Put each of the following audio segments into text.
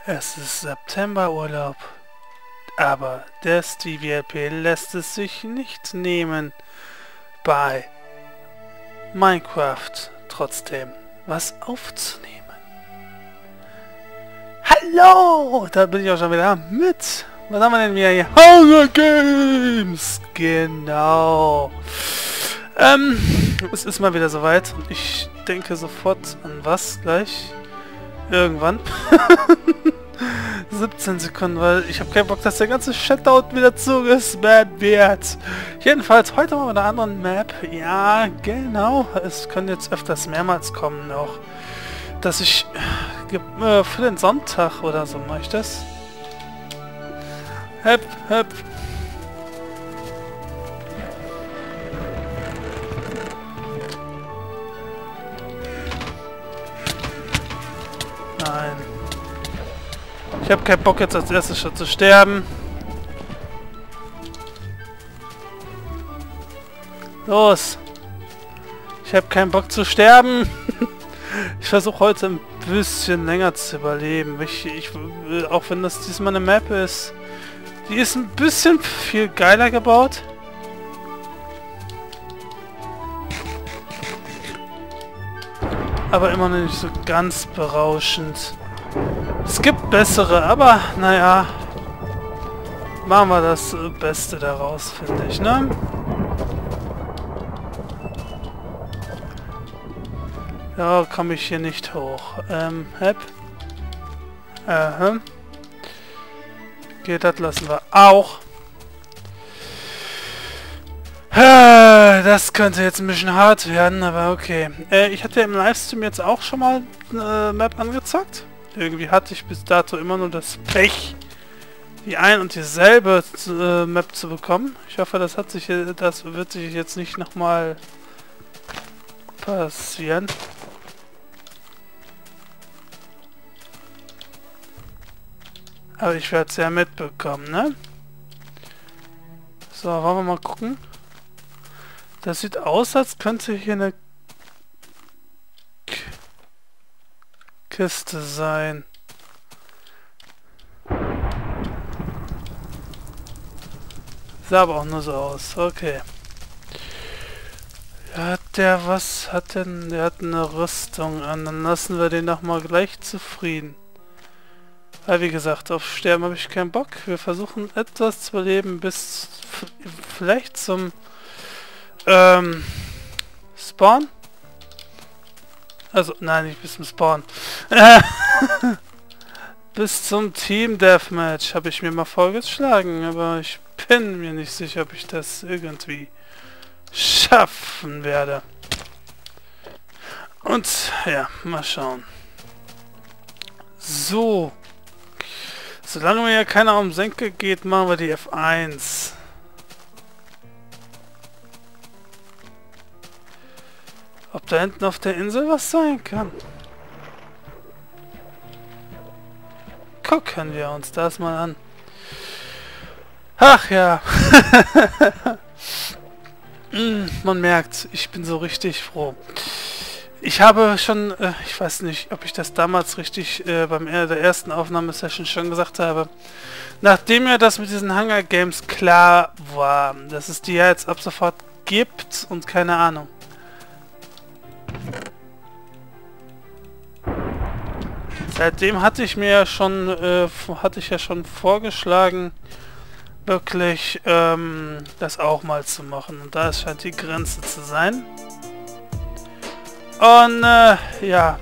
Es ist Septemberurlaub, aber der Stevie LP lässt es sich nicht nehmen, bei Minecraft trotzdem was aufzunehmen. Hallo! Da bin ich auch schon wieder mit. Was haben wir denn wieder hier? Hunger Games! Genau. Es ist mal wieder soweit und ich denke sofort an was gleich. Irgendwann. 17 Sekunden, weil ich habe keinen Bock, dass der ganze Shutdown wieder zugesperrt wird. Jedenfalls heute mal mit einer anderen Map. Ja, genau. Es können jetzt öfters mehrmals kommen auch. Dass ich für den Sonntag oder so mache ich das. Hep, hep. Nein. Ich habe keinen Bock jetzt als erstes schon zu sterben. Los. Ich habe keinen Bock zu sterben. Ich versuche heute ein bisschen länger zu überleben. Auch wenn das diesmal eine Map ist. Die ist ein bisschen viel geiler gebaut. Aber immer noch nicht so ganz berauschend. Es gibt bessere, aber naja. Machen wir das Beste daraus, finde ich, ne? Ja, komme ich hier nicht hoch. Hep. Okay, das lassen wir auch. Das könnte jetzt ein bisschen hart werden, aber okay. Ich hatte im Livestream jetzt auch schon mal eine Map angezockt. Irgendwie hatte ich bis dato immer nur das Pech, die ein und dieselbe Map zu bekommen. Ich hoffe, das wird sich jetzt nicht nochmal passieren. Aber ich werde es ja mitbekommen, ne? So, wollen wir mal gucken. Das sieht aus, als könnte hier eine Kiste sein. Sah aber auch nur so aus. Okay. Was hat denn? Der hat eine Rüstung an. Dann lassen wir den doch mal gleich zufrieden. Weil wie gesagt, auf Sterben habe ich keinen Bock. Wir versuchen etwas zu überleben bis vielleicht zum Spawn. Also, nein, nicht bis zum Spawn. Bis zum Team Deathmatch habe ich mir mal vorgeschlagen, aber ich bin mir nicht sicher, ob ich das irgendwie schaffen werde. Und ja, mal schauen. So. Solange mir ja keiner um Senke geht, machen wir die F1. Ob da hinten auf der Insel was sein kann? Gucken wir uns das mal an. Ach ja. Man merkt, ich bin so richtig froh. Ich habe schon, ich weiß nicht, ob ich das damals richtig beim der ersten Aufnahmesession schon gesagt habe, nachdem mir das mit diesen Hunger Games klar war, dass es die ja jetzt ab sofort gibt und keine Ahnung. Seitdem hatte ich mir ja schon, vorgeschlagen, wirklich das auch mal zu machen. Und da scheint die Grenze zu sein. Und ja,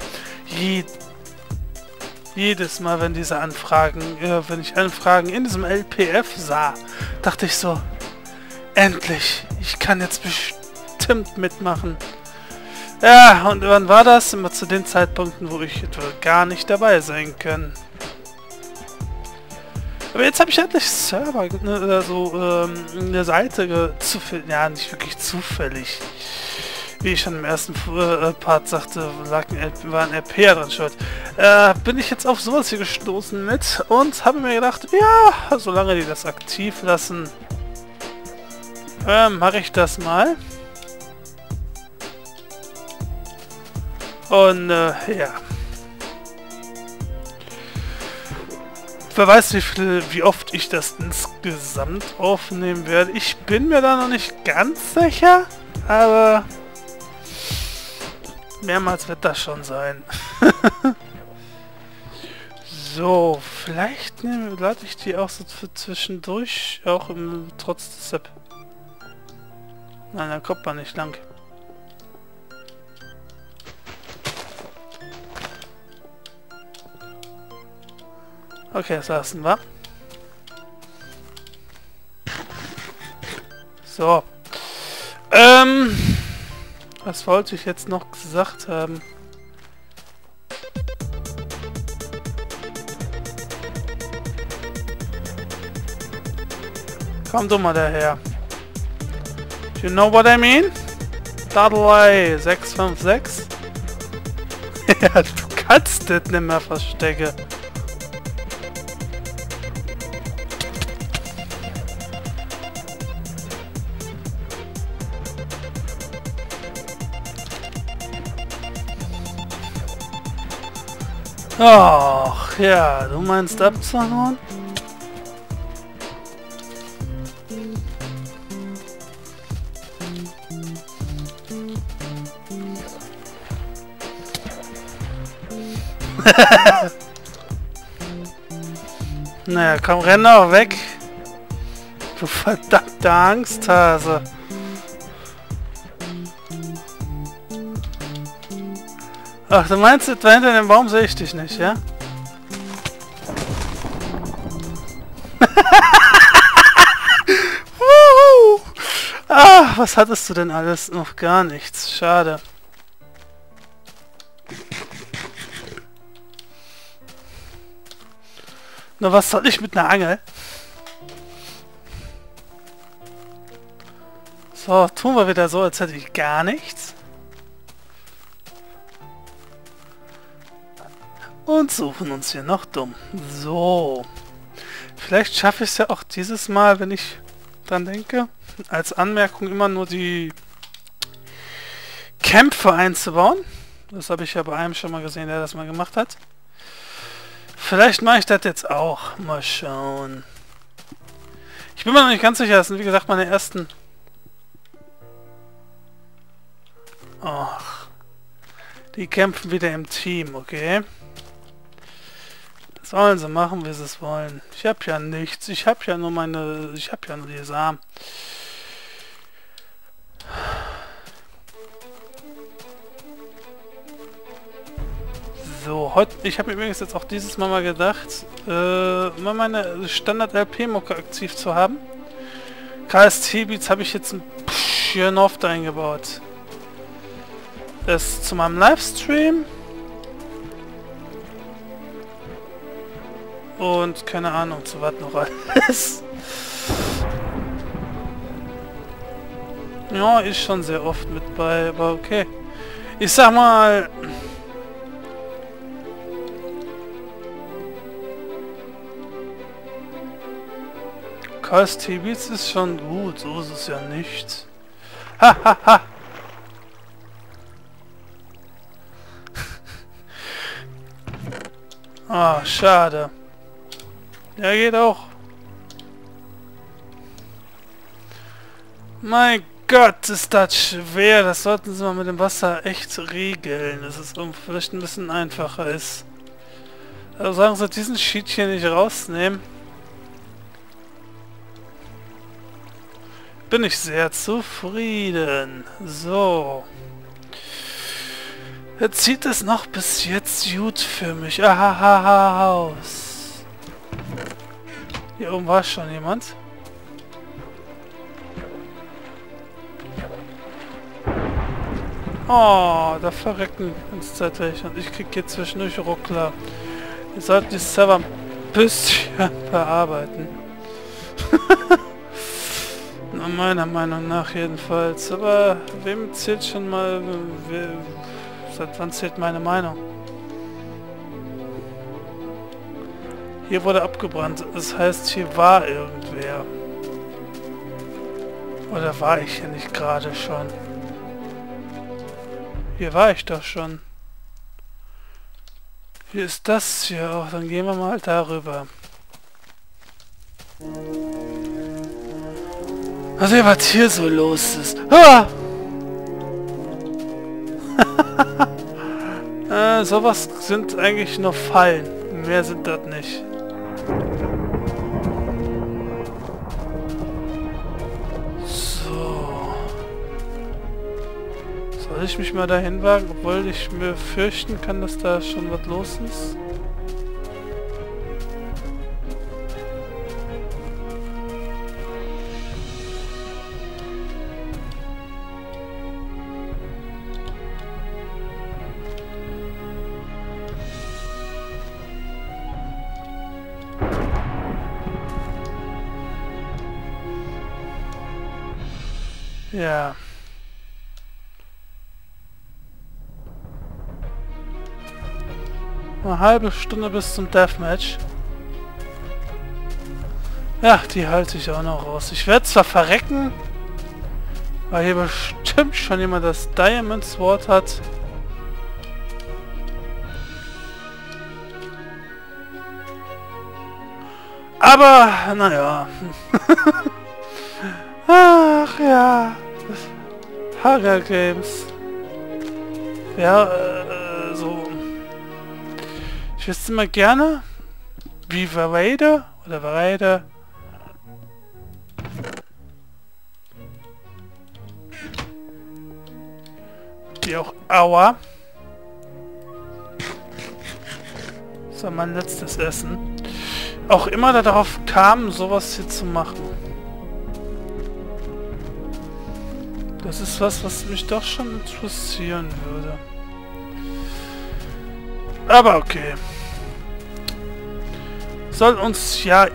jedes Mal, wenn diese Anfragen, wenn ich Anfragen in diesem LPF sah, dachte ich so, endlich, ich kann jetzt bestimmt mitmachen. Ja, und wann war das? Immer zu den Zeitpunkten, wo ich etwa gar nicht dabei sein kann. Aber jetzt habe ich endlich Server, eine Seite ja, nicht wirklich zufällig. Wie ich schon im ersten Part sagte, war ein RP dran schuld. Bin ich jetzt auf sowas hier gestoßen mit und habe mir gedacht, ja, solange die das aktiv lassen, mache ich das mal. Und ja. Wer weiß, wie oft ich das insgesamt aufnehmen werde. Ich bin mir da noch nicht ganz sicher, aber mehrmals wird das schon sein. So, vielleicht lade ich die auch so für zwischendurch, auch trotz des Sepp. Nein, da kommt man nicht lang. Okay, das lassen wir. So. Was wollte ich jetzt noch gesagt haben? Komm du mal daher. You know what I mean? Daddelei 656. Ja, du kannst das nicht mehr verstecken. Ach ja, du meinst abzuhauen? Naja, komm, renn doch weg. Du verdammte Angsthase. Ach, du meinst, etwa hinter dem Baum sehe ich dich nicht, ja? Ah, was hattest du denn alles? Noch gar nichts. Schade. Na, was soll ich mit einer Angel? So, tun wir wieder so, als hätte ich gar nichts. Und suchen uns hier noch dumm. So. Vielleicht schaffe ich es ja auch dieses Mal, wenn ich dran denke, als Anmerkung immer nur die Kämpfe einzubauen. Das habe ich ja bei einem schon mal gesehen, der das mal gemacht hat. Vielleicht mache ich das jetzt auch. Mal schauen. Ich bin mir noch nicht ganz sicher. Das sind wie gesagt meine ersten... Ach. Die kämpfen wieder im Team, okay? Sollen sie machen, wie sie es wollen. Ich habe ja nichts. Ich habe ja nur meine... Ich habe ja nur die Samen. So, heute... Ich habe mir übrigens jetzt auch dieses Mal gedacht, mal meine Standard-LP-Mucke aktiv zu haben. KST-Beats habe ich jetzt ein bisschen oft eingebaut. Das zu meinem Livestream. Und keine Ahnung, zu was noch alles. Ja, ist schon sehr oft mit bei, aber okay. Ich sag mal... KST Beats ist schon gut, so ist es ja nicht. Ha ha ha! Ah, schade. Ja, geht auch. Mein Gott, ist das schwer. Das sollten sie mal mit dem Wasser echt regeln, dass es vielleicht ein bisschen einfacher ist. Also sagen sie, diesen Sheet hier nicht rausnehmen. Bin ich sehr zufrieden. So. Jetzt sieht es noch bis jetzt gut für mich aus. Hier oben war schon jemand. Oh, da verrecken uns welche und ich krieg hier zwischendurch Ruckler. Wir sollten die Server ein bisschen bearbeiten. Meiner Meinung nach jedenfalls. Aber wem zählt schon mal... Seit wann zählt meine Meinung? Hier wurde abgebrannt. Das heißt, hier war irgendwer. Oder war ich hier nicht gerade schon? Hier war ich doch schon. Hier ist das hier auch. Dann gehen wir mal darüber. Also was hier so los ist. Ah! Sowas sind eigentlich nur Fallen. Mehr sind das nicht. So. Soll ich mich mal dahin wagen, obwohl ich mir fürchten kann, dass da schon was los ist? Ja. Eine halbe Stunde bis zum Deathmatch. Ja, die halte ich auch noch aus. Ich werde zwar verrecken, weil hier bestimmt schon jemand das Diamond Sword hat. Aber, naja. Ach ja. Hunger Games. Ja, so. Ich wüsste mal gerne, wie Varade oder Varade die auch Aua. Das war mein letztes Essen. Auch immer darauf kam, sowas hier zu machen. Das ist was mich doch schon interessieren würde. Aber okay. Soll uns ja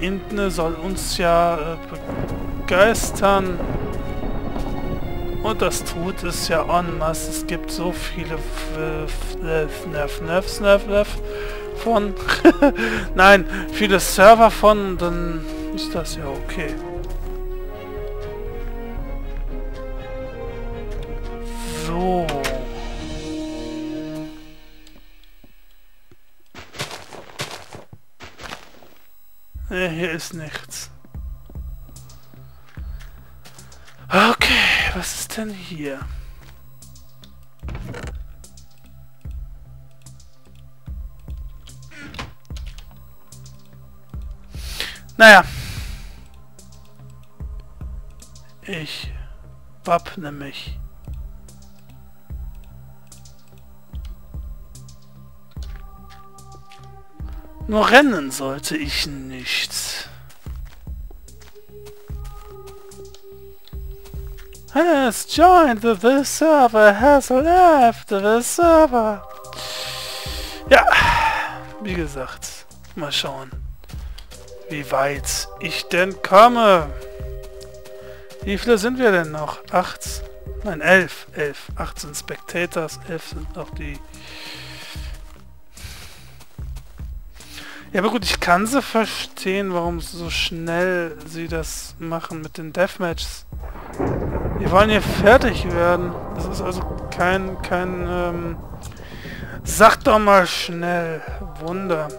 begeistern. Und das tut es ja en masse. Es gibt so viele von. Nein, viele Server von, dann ist das ja okay. So. Ne, hier ist nichts. Okay, was ist denn hier? Naja. Ich wappne mich. Nur rennen sollte ich nicht. Has joined the server, has left the server. Ja, wie gesagt, mal schauen, wie weit ich denn komme. Wie viele sind wir denn noch? 8? Nein, 11. 18 Spectators, 11 sind noch die... Ja, aber gut, ich kann sie verstehen, warum so schnell sie das machen mit den Deathmatches. Wir wollen hier fertig werden. Das ist also kein sag doch mal schnell. Wunder.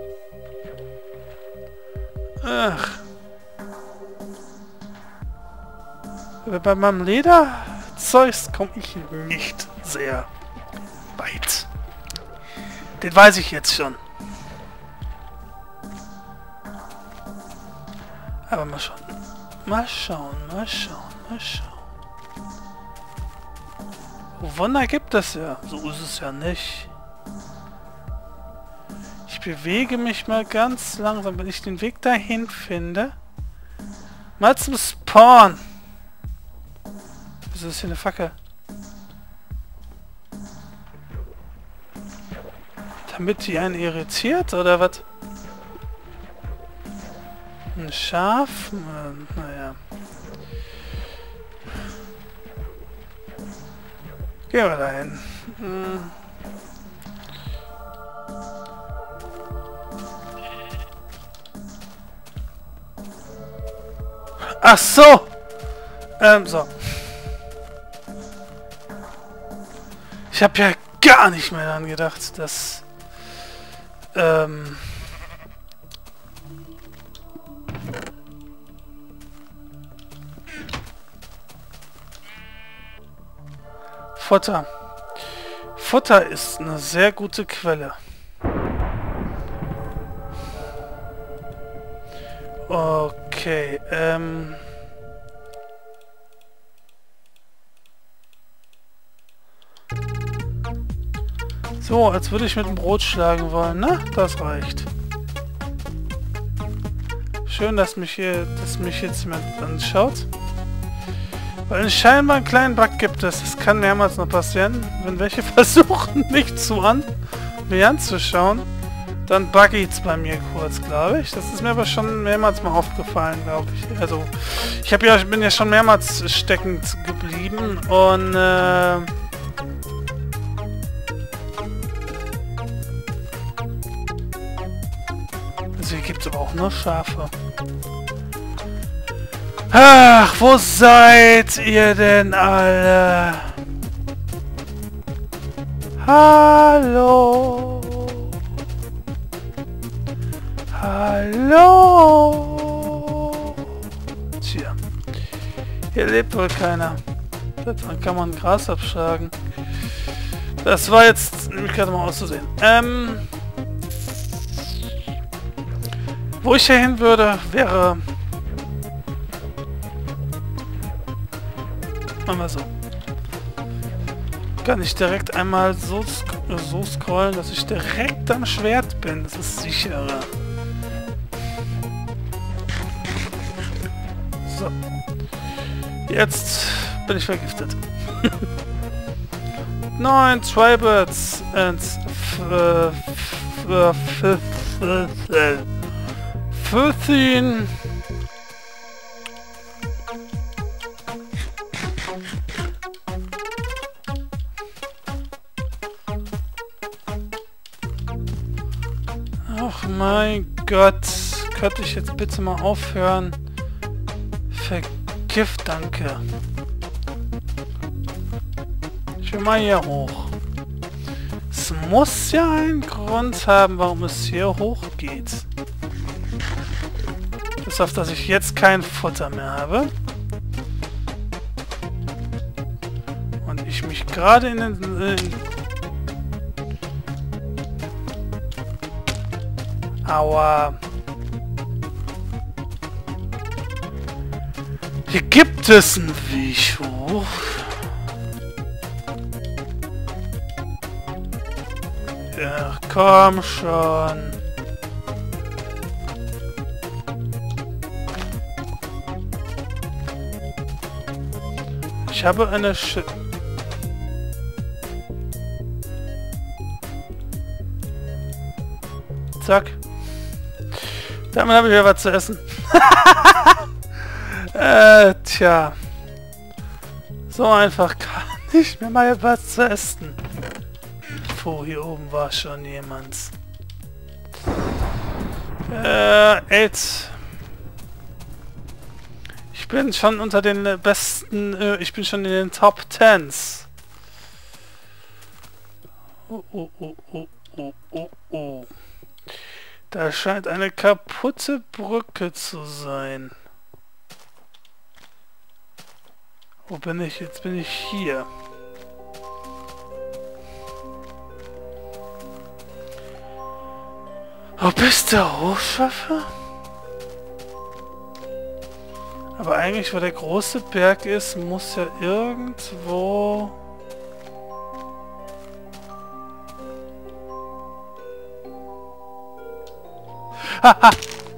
Ach. Bei meinem Lederzeugs komme ich nicht sehr weit. Den weiß ich jetzt schon. Aber mal schauen. Mal schauen. Wunder gibt es ja. So ist es ja nicht. Ich bewege mich mal ganz langsam, wenn ich den Weg dahin finde. Mal zum Spawn. Wieso ist hier eine Fackel? Damit die einen irritiert, oder was? Ein Schaf? Naja. Gehen wir dahin. Ach so! So. Ich habe ja gar nicht mehr daran gedacht, dass... Futter. Futter ist eine sehr gute Quelle. Okay, so, als würde ich mit dem Brot schlagen wollen, ne? Das reicht. Schön, dass mich jetzt jemand anschaut. Weil es scheinbar einen kleinen Bug gibt es. Das kann mehrmals noch passieren. Wenn welche versuchen, mich mir anzuschauen, dann buggt bei mir kurz, glaube ich. Das ist mir aber schon mehrmals mal aufgefallen, glaube ich. Also, bin ja schon mehrmals steckend geblieben und also hier gibt es aber auch nur Schafe. Ach, wo seid ihr denn alle? Hallo? Hallo? Tja. Hier lebt wohl keiner. Dann kann man Gras abschlagen. Das war jetzt nämlich gerade mal auszusehen. Wo ich hier hin würde, wäre... Machen wir so. Kann ich direkt einmal so scrollen, dass ich direkt am Schwert bin. Das ist sicherer. So. Jetzt bin ich vergiftet. 9 Tribals and 15 Ach mein Gott, könnte ich jetzt bitte mal aufhören? Vergift, danke. Ich will mal hier hoch. Es muss ja einen Grund haben, warum es hier hoch geht. Bis auf, dass ich jetzt kein Futter mehr habe. Und ich mich gerade in den... Aua. Hier gibt es einen Weg hoch. Ja, komm schon. Ich habe eine Zack. Damit habe ich ja was zu essen. Tja. So einfach kann ich mir mal was zu essen. Oh, hier oben war schon jemand. Ich bin schon unter den besten, ich bin schon in den Top 10s. Oh. Da scheint eine kaputte Brücke zu sein. Wo bin ich? Jetzt bin ich hier. Wo bist du, Hochschaffer? Aber eigentlich, wo der große Berg ist, muss ja irgendwo... Haha!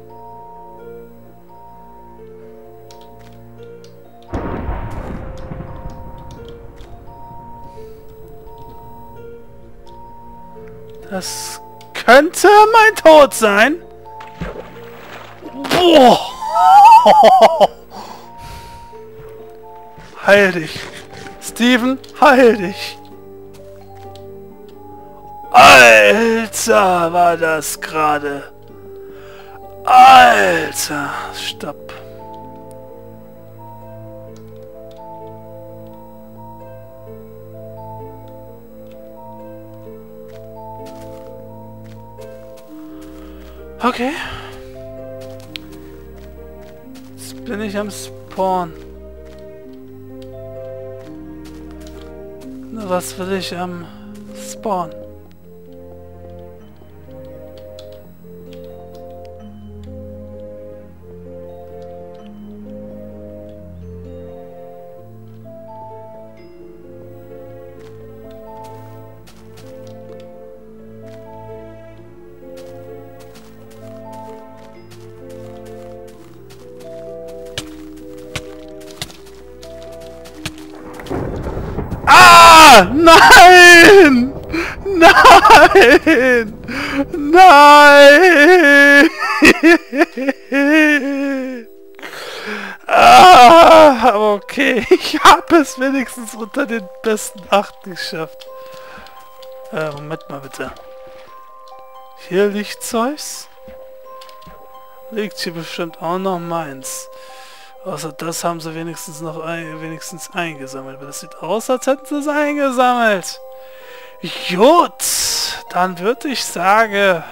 Das könnte mein Tod sein. Oh. Heil dich. Steven, heil dich. Alter, war das gerade. Alter, stopp. Okay. Jetzt bin ich am Spawn. Was will ich am Spawn? Ah! Nein! Nein! Nein! Ah, okay. Ich habe es wenigstens unter den besten 8 geschafft. Moment mal bitte. Hier liegt Zeus. Liegt hier bestimmt auch noch meins. Außer das haben sie wenigstens noch wenigstens eingesammelt. Aber das sieht aus, als hätten sie es eingesammelt. Gut, dann würde ich sagen,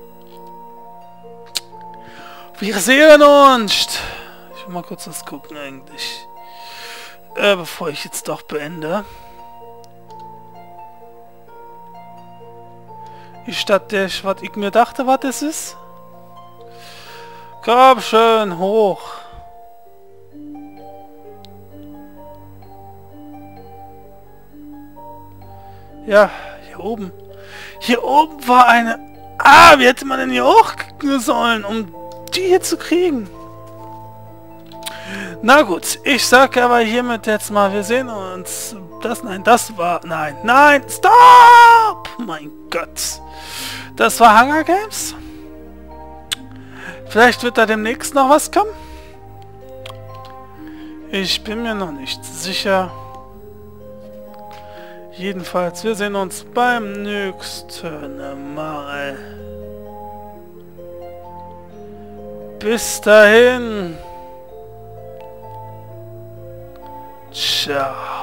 wir sehen uns. Ich will mal kurz was gucken eigentlich. Bevor ich jetzt doch beende. Statt der, was ich mir dachte, was es ist. Komm schön hoch. Ja, hier oben. Hier oben war eine... Ah, wie hätte man denn hier hochgehen sollen, um die hier zu kriegen? Na gut, ich sage aber hiermit jetzt mal, wir sehen uns. Das war... Nein, stopp! Mein Gott. Das war Hunger Games. Vielleicht wird da demnächst noch was kommen. Ich bin mir noch nicht sicher. Jedenfalls, wir sehen uns beim nächsten Mal. Bis dahin. Ciao.